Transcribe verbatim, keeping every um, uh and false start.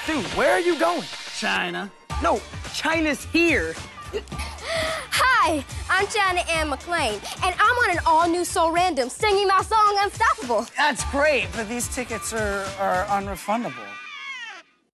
Dude, where are you going? China. No, China's here. Hi, I'm China and McClain, and I'm on an all-new Soul Random singing my song Unstoppable. That's great, but these tickets are, are unrefundable.